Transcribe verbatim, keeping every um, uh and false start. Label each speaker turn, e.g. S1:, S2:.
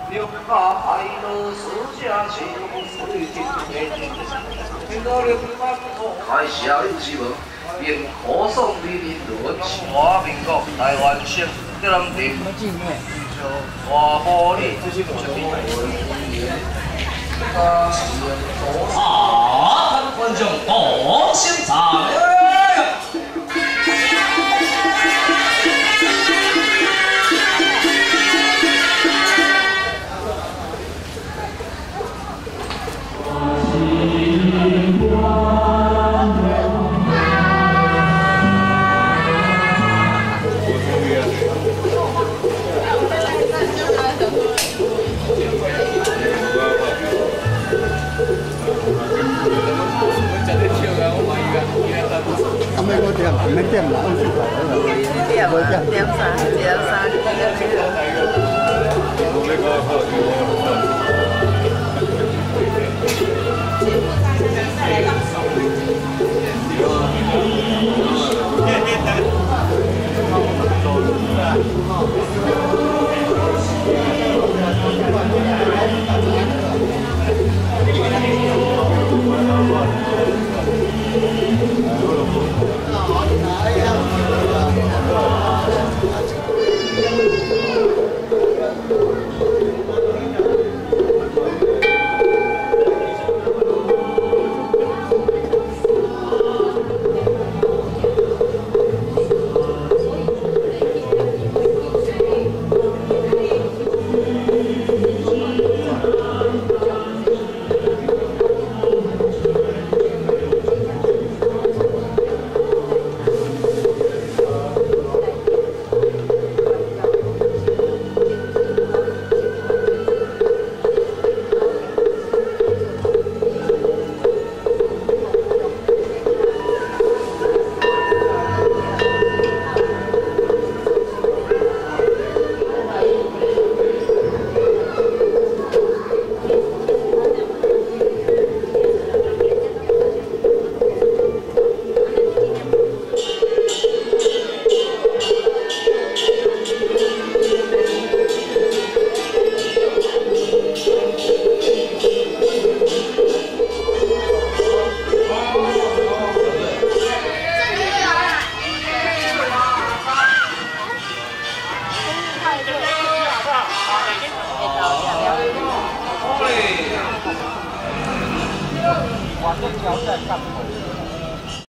S1: 六甲海路四家情，水天地天道六万错。台下有新闻，并可送李林伦。华民国台湾省德南镇，华玻璃这些不是厉害。啊！观众多欣赏。
S2: không mấy có tiền, mấy tiền là ông chịu phải là
S3: tiền tiền啥？tiền啥？